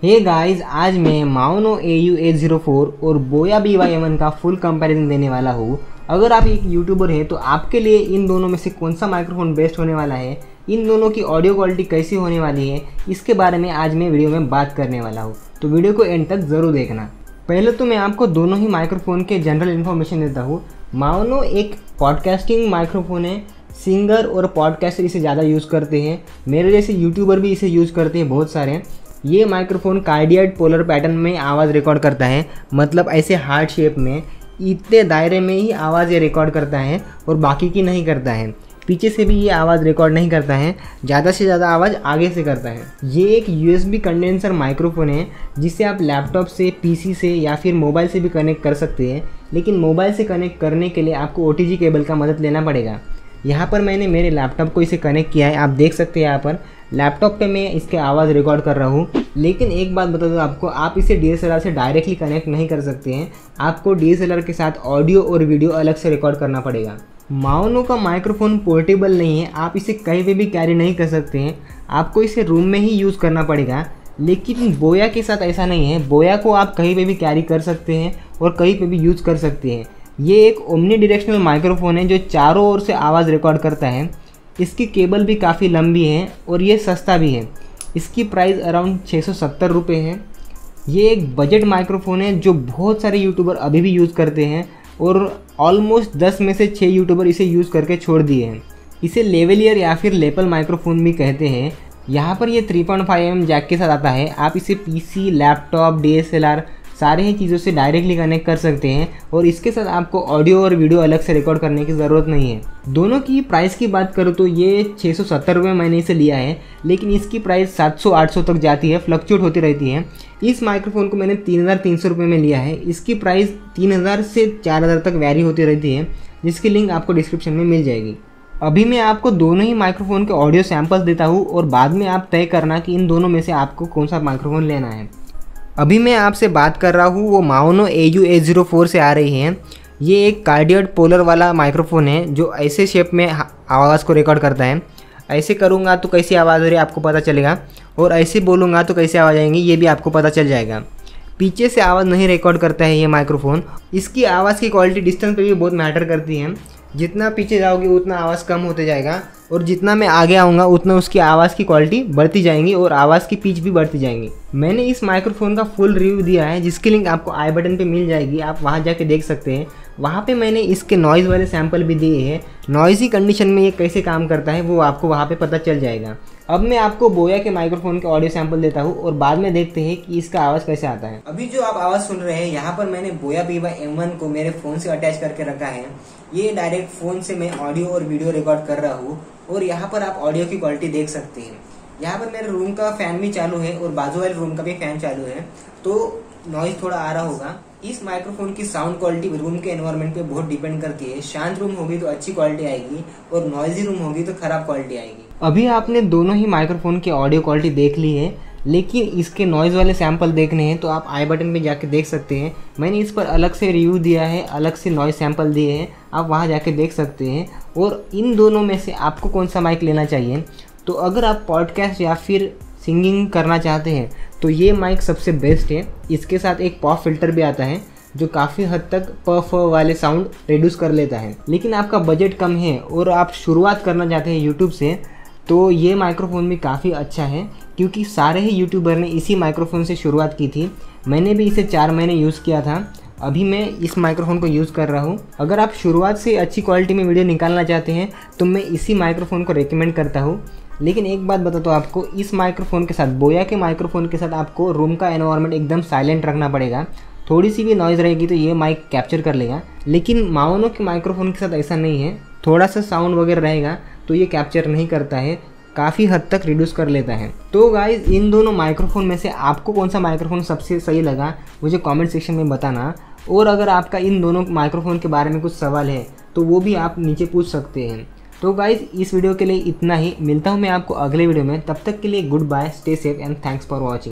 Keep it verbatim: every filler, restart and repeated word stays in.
हे guys, आज मैं Maono A U A zero four और Boya B Y M one का फुल कंपैरिजन देने वाला हूँ। अगर आप एक यूट्यूबर हैं तो आपके लिए इन दोनों में से कौन सा माइक्रोफोन बेस्ट होने वाला है, इन दोनों की ऑडियो क्वालिटी कैसी होने वाली है, इसके बारे में आज मैं वीडियो में बात करने वाला हूँ। तो वीडियो को एंड तक ज़रूर देखना। पहले तो मैं आपको दोनों ही माइक्रोफोन के जनरल इन्फॉर्मेशन देता हूँ। माओनो एक पॉडकास्टिंग माइक्रोफोन है। सिंगर और पॉडकास्टर इसे ज़्यादा यूज़ करते हैं। मेरे जैसे यूट्यूबर भी इसे यूज़ करते हैं, बहुत सारे हैं। ये माइक्रोफोन कार्डियड पोलर पैटर्न में आवाज़ रिकॉर्ड करता है, मतलब ऐसे हार्ट शेप में इतने दायरे में ही आवाज़ ये रिकॉर्ड करता है और बाकी की नहीं करता है। पीछे से भी ये आवाज़ रिकॉर्ड नहीं करता है, ज़्यादा से ज़्यादा आवाज़ आगे से करता है। ये एक यूएसबी कंडेंसर माइक्रोफोन है जिसे आप लैपटॉप से, पीसी से या फिर मोबाइल से भी कनेक्ट कर सकते हैं। लेकिन मोबाइल से कनेक्ट करने के लिए आपको ओटीजी केबल का मदद लेना पड़ेगा। यहाँ पर मैंने मेरे लैपटॉप को इसे कनेक्ट किया है। आप देख सकते हैं यहाँ पर लैपटॉप पे मैं इसके आवाज़ रिकॉर्ड कर रहा हूँ। लेकिन एक बात बता दूँ आपको, आप इसे डी एस एल आर से डायरेक्टली कनेक्ट नहीं कर सकते हैं। आपको डी एस एल आर के साथ ऑडियो और वीडियो अलग से रिकॉर्ड करना पड़ेगा। माओनो का माइक्रोफोन पोर्टेबल नहीं है, आप इसे कहीं पे भी कैरी नहीं कर सकते हैं। आपको इसे रूम में ही यूज़ करना पड़ेगा। लेकिन बोया के साथ ऐसा नहीं है। बोया को आप कहीं पे भी कैरी कर सकते हैं और कहीं पे भी यूज़ कर सकते हैं। ये एक ओमनी डायरेक्शनल माइक्रोफोन है जो चारों ओर से आवाज़ रिकॉर्ड करता है। इसकी केबल भी काफ़ी लंबी है और ये सस्ता भी है। इसकी प्राइस अराउंड छः सौ सत्तर रुपये है। ये एक बजट माइक्रोफोन है जो बहुत सारे यूट्यूबर अभी भी यूज़ करते हैं और ऑलमोस्ट दस में से छः यूट्यूबर इसे यूज़ करके छोड़ दिए हैं। इसे लेवलियर या फिर लेपल माइक्रोफोन भी कहते हैं। यहाँ पर ये three point five M M jack के साथ आता है। आप इसे PC, laptop, D S L R सारे ही चीज़ों से डायरेक्टली कनेक्ट कर सकते हैं और इसके साथ आपको ऑडियो और वीडियो अलग से रिकॉर्ड करने की ज़रूरत नहीं है। दोनों की प्राइस की बात करूँ तो ये छः सौ सत्तर रुपये मैंने इसे लिया है, लेकिन इसकी प्राइस सात सौ आठ सौ तक जाती है, फ्लक्चुएट होती रहती है। इस माइक्रोफोन को मैंने तीन हज़ार तीन सौ रुपये में लिया है। इसकी प्राइस तीन हज़ार से चार हज़ार तक वैरी होती रहती है, जिसकी लिंक आपको डिस्क्रिप्शन में मिल जाएगी। अभी मैं आपको दोनों ही माइक्रोफोन के ऑडियो सैम्पल्स देता हूँ और बाद में आप तय करना कि इन दोनों में से आपको कौन सा माइक्रोफोन लेना है। अभी मैं आपसे बात कर रहा हूँ वो Maono A U A zero four से आ रही है। ये एक कार्डियड पोलर वाला माइक्रोफोन है जो ऐसे शेप में आवाज़ को रिकॉर्ड करता है। ऐसे करूँगा तो कैसी आवाज़ हो रही है आपको पता चलेगा, और ऐसे बोलूँगा तो कैसे आवाज़ आएंगी ये भी आपको पता चल जाएगा। पीछे से आवाज़ नहीं रिकॉर्ड करता है ये माइक्रोफोन। इसकी आवाज़ की क्वालिटी डिस्टेंस पे भी बहुत मैटर करती है। जितना पीछे जाओगे उतना आवाज़ कम होते जाएगा और जितना मैं आगे आऊँगा उतना उसकी आवाज़ की क्वालिटी बढ़ती जाएंगी और आवाज़ की पिच भी बढ़ती जाएंगी। मैंने इस माइक्रोफोन का फुल रिव्यू दिया है जिसकी लिंक आपको आई बटन पे मिल जाएगी, आप वहाँ जाके देख सकते हैं। वहाँ पे मैंने इसके नॉइज़ वाले सैंपल भी दिए हैं। नॉइज़ी कंडीशन में ये कैसे काम करता है वो आपको वहाँ पे पता चल जाएगा। अब मैं आपको बोया के माइक्रोफोन के ऑडियो सैंपल देता हूँ और बाद में देखते हैं कि इसका आवाज़ कैसे आता है। अभी जो आप आवाज़ सुन रहे हैं, यहाँ पर मैंने बोया बी वाई एम वन को मेरे फ़ोन से अटैच करके रखा है। ये डायरेक्ट फ़ोन से मैं ऑडियो और वीडियो रिकॉर्ड कर रहा हूँ और यहाँ पर आप ऑडियो की क्वालिटी देख सकते हैं। यहाँ पर मेरे रूम का फैन भी चालू है और बाजू वाले रूम का भी फैन चालू है, तो नॉइज थोड़ा आ रहा होगा। इस माइक्रोफोन की साउंड क्वालिटी रूम के एनवायरनमेंट पे बहुत डिपेंड करती है। शांत रूम होगी तो अच्छी क्वालिटी आएगी और नॉइजी रूम होगी तो खराब क्वालिटी आएगी। अभी आपने दोनों ही माइक्रोफोन की ऑडियो क्वालिटी देख ली है, लेकिन इसके नॉइज़ वाले सैंपल देखने हैं तो आप आई बटन पे जाके देख सकते हैं। मैंने इस पर अलग से रिव्यू दिया है, अलग से नॉइज़ सैंपल दिए हैं, आप वहाँ जाके देख सकते हैं। और इन दोनों में से आपको कौन सा माइक लेना चाहिए, तो अगर आप पॉडकास्ट या फिर सिंगिंग करना चाहते हैं तो ये माइक सबसे बेस्ट है। इसके साथ एक पॉप फिल्टर भी आता है जो काफ़ी हद तक पफ वाले साउंड रिड्यूस कर लेता है। लेकिन आपका बजट कम है और आप शुरुआत करना चाहते हैं यूट्यूब से, तो ये माइक्रोफोन भी काफ़ी अच्छा है, क्योंकि सारे ही यूट्यूबर ने इसी माइक्रोफोन से शुरुआत की थी। मैंने भी इसे चार महीने यूज़ किया था। अभी मैं इस माइक्रोफोन को यूज़ कर रहा हूँ। अगर आप शुरुआत से अच्छी क्वालिटी में वीडियो निकालना चाहते हैं तो मैं इसी माइक्रोफोन को रेकमेंड करता हूँ। लेकिन एक बात बताता हूँ आपको, इस माइक्रोफोन के साथ, बोया के माइक्रोफोन के साथ आपको रूम का एनवायरनमेंट एकदम साइलेंट रखना पड़ेगा। थोड़ी सी भी नॉइज़ रहेगी तो ये माइक कैप्चर कर लेगा। लेकिन माओनो के माइक्रोफोन के साथ ऐसा नहीं है। थोड़ा सा साउंड वगैरह रहेगा तो ये कैप्चर नहीं करता है, काफ़ी हद तक रिड्यूस कर लेता है। तो गाइज़, इन दोनों माइक्रोफोन में से आपको कौन सा माइक्रोफोन सबसे सही लगा मुझे कमेंट सेक्शन में बताना। और अगर आपका इन दोनों माइक्रोफोन के बारे में कुछ सवाल है तो वो भी आप नीचे पूछ सकते हैं। तो गाइज़, इस वीडियो के लिए इतना ही। मिलता हूँ मैं आपको अगले वीडियो में। तब तक के लिए goodbye, stay safe and thanks for watching.